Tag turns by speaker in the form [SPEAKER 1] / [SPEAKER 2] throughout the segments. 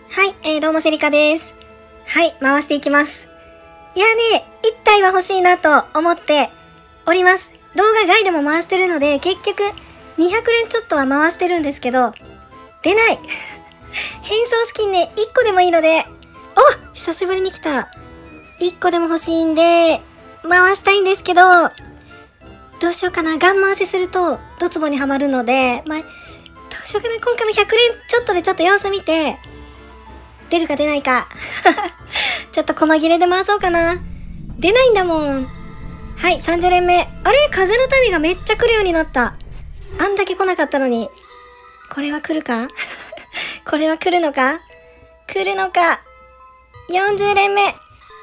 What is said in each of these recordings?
[SPEAKER 1] はい、どうもセリカです。はい、回していきます。いやね、1体は欲しいなと思っております。動画外でも回してるので、結局200連ちょっとは回してるんですけど、出ない変装スキンね、1個でもいいので、お、久しぶりに来た。1個でも欲しいんで、回したいんですけど、どうしようかな。ガン回しすると、ドツボにはまるので、どうしようかな。今回も100連ちょっとでちょっと様子見て、出るか出ないか。ちょっと細切れで回そうかな。出ないんだもん。はい、30連目。あれ、風の旅がめっちゃ来るようになった。あんだけ来なかったのに。これは来るかこれは来るのか来るのか ?40 連目。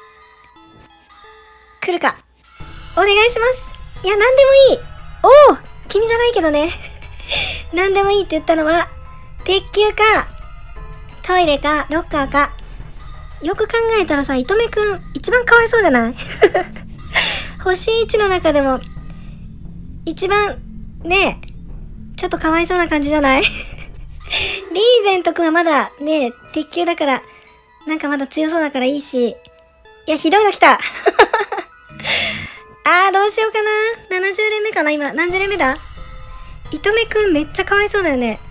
[SPEAKER 1] 来るかお願いします。いや、なんでもいい。おお、君じゃないけどね。なんでもいいって言ったのは、鉄球か、トイレか、ロッカーか。よく考えたらさ、糸目くん、一番かわいそうじゃない星1の中でも、一番、ねちょっとかわいそうな感じじゃないリーゼントくんはまだ、ね鉄球だから、なんかまだ強そうだからいいし。いや、ひどいの来たどうしようかな。70連目かな今。何十連目だ糸目くんめっちゃかわいそうだよね。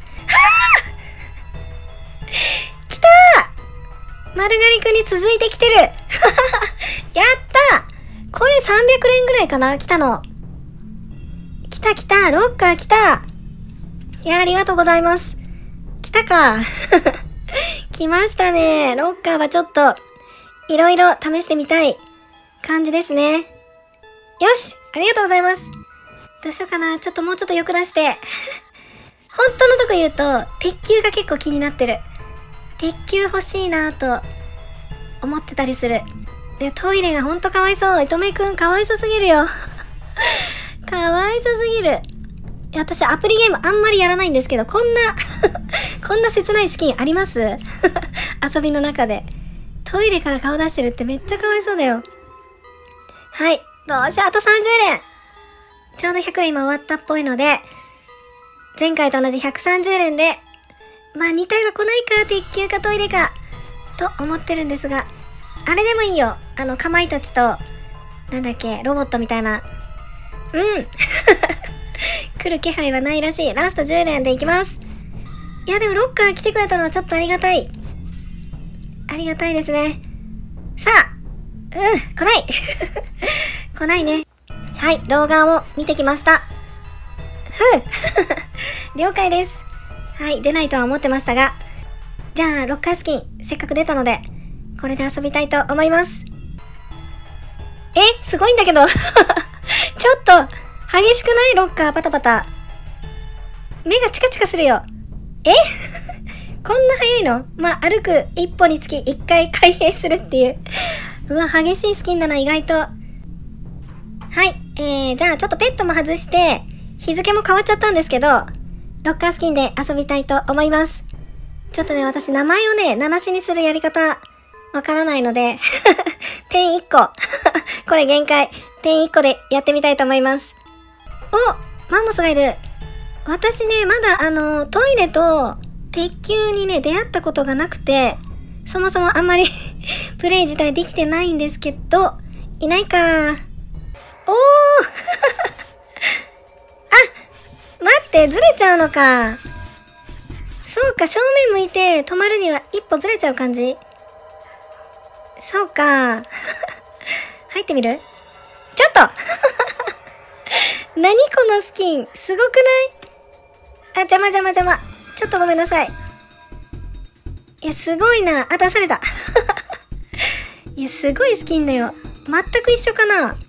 [SPEAKER 1] 来たー丸刈りくんに続いてきてるやったこれ300連ぐらいかな来たの。来た来たロッカー来たいや、ありがとうございます。来たか来ましたね。ロッカーはちょっと、いろいろ試してみたい感じですね。よしありがとうございます。どうしようかな。ちょっともうちょっと欲出して。本当のとこ言うと、鉄球が結構気になってる。鉄球欲しいなと思ってたりする。で、トイレがほんとかわいそう。糸目くんかわいそすぎるよ。かわいそすぎる。私アプリゲームあんまりやらないんですけど、こんな、こんな切ないスキンあります遊びの中で。トイレから顔出してるってめっちゃかわいそうだよ。はい。どうしよう、あと30連。ちょうど100連今終わったっぽいので、前回と同じ130連で、2体は来ないか、鉄球かトイレか、と思ってるんですが、あれでもいいよ。かまいたちと、なんだっけ、ロボットみたいな。来る気配はないらしい。ラスト10連でいきます。いや、でもロッカー来てくれたのはちょっとありがたい。ありがたいですね。さあ、来ない。来ないね。はい、動画を見てきました。了解です。はい、出ないとは思ってましたが。じゃあ、ロッカースキン、せっかく出たので、これで遊びたいと思います。すごいんだけど。ちょっと、激しくないロッカーパタパタ。目がチカチカするよ。こんな早いの？歩く一歩につき一回開閉するっていう。うわ、激しいスキンだな、意外と。はい、じゃあちょっとペットも外して、日付も変わっちゃったんですけど、ロッカースキンで遊びたいと思います。ちょっとね、私名前をね、名無しにするやり方、わからないので、点1個。これ限界。点1個でやってみたいと思います。お、マンモスがいる。私ね、まだトイレと鉄球にね、出会ったことがなくて、そもそもあんまりプレイ自体できてないんですけど、いないか。おー待って、ずれちゃうのか。そうか、正面向いて止まるには一歩ずれちゃう感じ。そうか。入ってみる？ちょっと何このスキン、すごくない？邪魔。ちょっとごめんなさい。いや、すごいな。出された。いや、すごいスキンだよ。全く一緒かな。うわ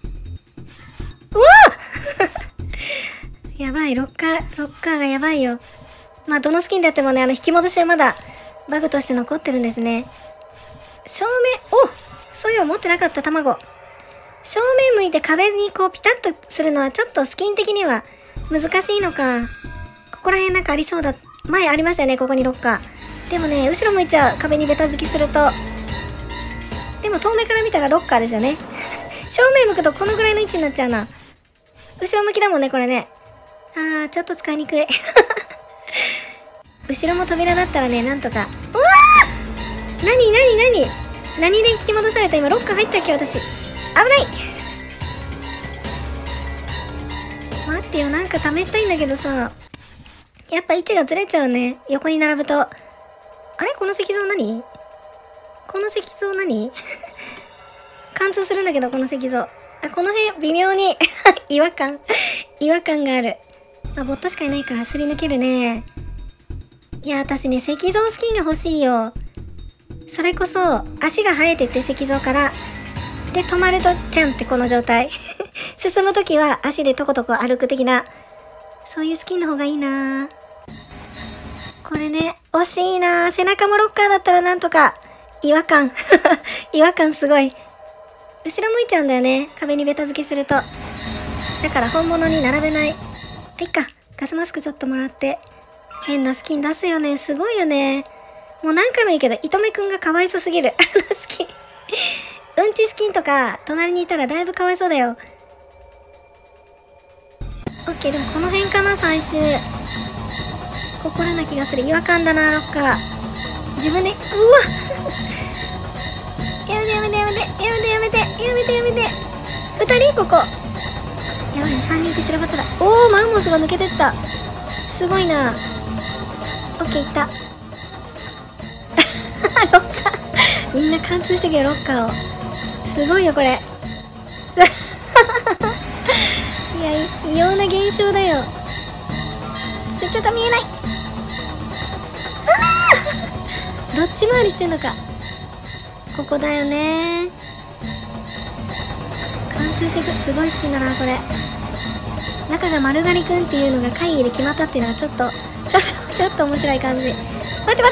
[SPEAKER 1] やばい、ロッカーがやばいよ。どのスキンであってもね、引き戻しはまだバグとして残ってるんですね。正面、そういうの持ってなかった卵。正面向いて壁にこうピタッとするのはちょっとスキン的には難しいのか。ここら辺なんかありそうだ。前ありましたよね、ここにロッカー。でもね、後ろ向いちゃう。壁にベタ付きすると。でも遠目から見たらロッカーですよね。正面向くとこのぐらいの位置になっちゃうな。後ろ向きだもんね、これね。ちょっと使いにくい。後ろも扉だったらね、なんとか。うわー何で引き戻された？今ロッカー入ったっけ私。危ない待ってよ、なんか試したいんだけどさ、やっぱ位置がずれちゃうね。横に並ぶと。あれこの石像何貫通するんだけど、この石像。この辺、微妙に違和感がある。ボットしかいないから、すり抜けるね。いや、私ね、石像スキンが欲しいよ。それこそ、足が生えてて、石像から。で、止まると、じゃんってこの状態。進むときは、足でトコトコ歩く的な、そういうスキンの方がいいな。これね、惜しいな。背中もロッカーだったらなんとか。違和感すごい。後ろ向いちゃうんだよね。壁にベタ付きすると。だから本物に並べない。いっか。ガスマスクちょっともらって。変なスキン出すよね。すごいよね。もう何回も言うけど、糸目くんがかわいそすぎる。スキン。うんちスキンとか、隣にいたらだいぶかわいそうだよ。オッケー、でもこの辺かな、最終。ここらな気がする。違和感だな、ロッカー。自分で、うわやめて。2人ここ。やばい、3人って散らばったら。おー、マンモスが抜けてった。すごいな。オッケー、いった。ロッカー。みんな貫通してけよ、ロッカーを。すごいよ、これ。いや、異様な現象だよ。ちょっと見えない。どっち回りしてんのか。ここだよね。貫通していく。すごい好きだな、これ。中が丸刈りくんっていうのが会議で決まったっていうのはちょっと面白い感じ。待って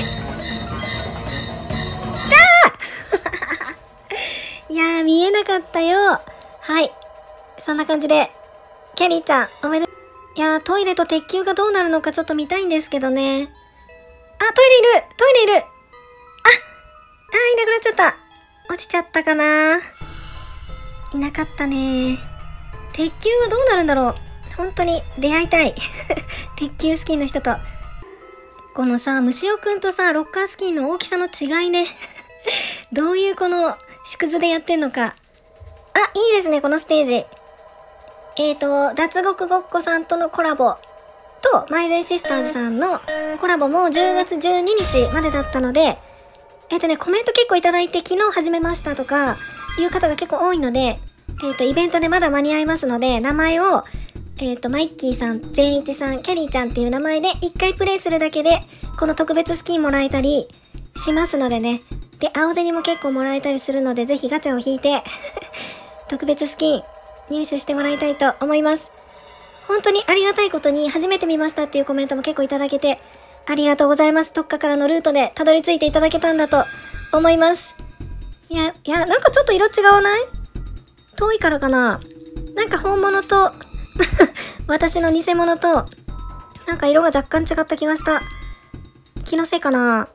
[SPEAKER 1] いやー、見えなかったよ。はい。そんな感じで、キャリーちゃん、おめでとう。いやー、トイレと鉄球がどうなるのかちょっと見たいんですけどね。あ、トイレいる。いなくなっちゃった。落ちちゃったかな。いなかったね。鉄球はどうなるんだろう。本当に出会いたい。鉄球スキンの人と。このさ、虫尾くんとさ、ロッカースキンの大きさの違いね。どういうこの縮図でやってんのか。あ、いいですね、このステージ。脱獄ごっこさんとのコラボと、マイゼンシスターズさんのコラボも10月12日までだったので、コメント結構いただいて、昨日始めましたとか、いう方が結構多いので、イベントでまだ間に合いますので、名前を、マイッキーさん、善一さん、キャリーちゃんっていう名前で1回プレイするだけで、この特別スキンもらえたりしますのでね。で、青銭も結構もらえたりするので、ぜひガチャを引いて、特別スキン入手してもらいたいと思います。本当にありがたいことに、初めて見ましたっていうコメントも結構いただけて、ありがとうございます。どっかからのルートでたどり着いていただけたんだと思います。いや、なんかちょっと色違わない？遠いからかな？なんか本物と、私の偽物と、なんか色が若干違った気がした。気のせいかな？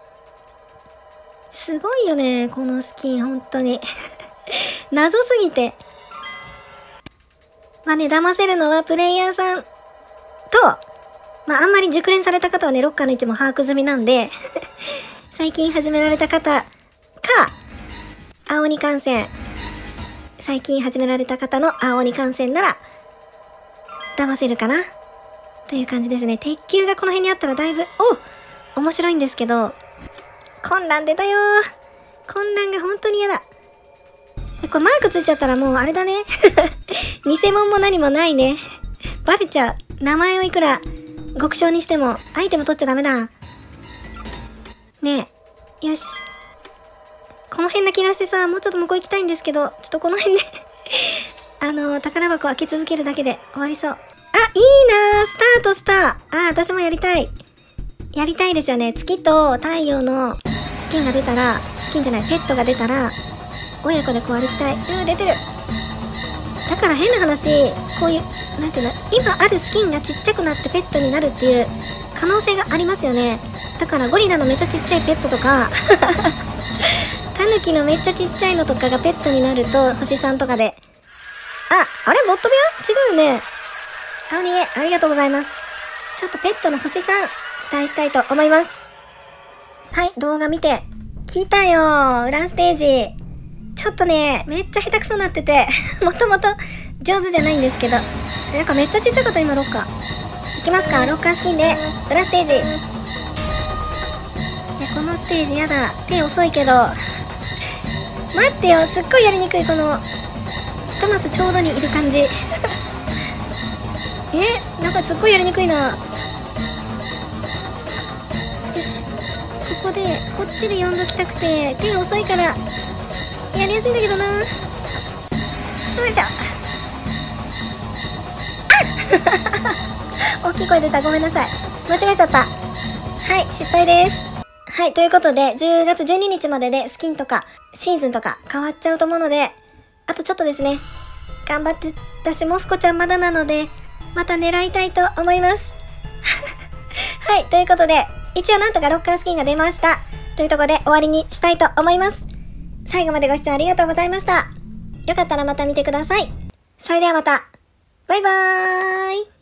[SPEAKER 1] すごいよね、このスキン、本当に。謎すぎて。まあね、騙せるのはプレイヤーさんと、あんまり熟練された方はね、ロッカーの位置も把握済みなんで、最近始められた方か、青鬼観戦。最近始められた方の青鬼観戦なら、騙せるかなという感じですね。鉄球がこの辺にあったらだいぶ、面白いんですけど、混乱出たよー。混乱が本当に嫌だ。これマークついちゃったらもうあれだね。偽物も何もないね。バレちゃう。名前をいくら極小にしてもアイテム取っちゃダメだ。ねえ。よし。この辺な気がしてさ、もうちょっと向こう行きたいんですけど、ちょっとこの辺で宝箱開け続けるだけで終わりそう。あ、いいなー。スター。私もやりたい。やりたいですよね。月と太陽のスキンが出たら、ペットが出たら、親子でこう歩きたい。出てる。だから変な話、こういう、なんていうの、今あるスキンがちっちゃくなってペットになるっていう可能性がありますよね。だからゴリラのめっちゃちっちゃいペットとか、タヌキのめっちゃちっちゃいのとかがペットになると、星さんとかで。あれボット部屋違うよね。青逃げ、ありがとうございます。ちょっとペットの星さん、期待したいと思います。はい、動画見て来たよ裏ステージ。ちょっとね、めっちゃ下手くそになってて、もともと上手じゃないんですけど、なんかめっちゃちっちゃかった今ロッカー。いきますか、ロッカースキンで、裏ステージ。このステージやだ。手遅いけど。待ってよ、すっごいやりにくい、この、ひとまずちょうどにいる感じ。なんかすっごいやりにくいな。よし。ここで、こっちで呼んどきたくて、手遅いから、やりやすいんだけどな。よいしょ。大きい声出た。ごめんなさい。間違えちゃった。はい、失敗です。はい、ということで、10月12日まででスキンとか、シーズンとか変わっちゃうと思うので、あとちょっとですね。頑張って、私もふこちゃんまだなので、また狙いたいと思います。はい、ということで、一応なんとかロッカースキンが出ました。というところで終わりにしたいと思います。最後までご視聴ありがとうございました。よかったらまた見てください。それではまた。バイバーイ。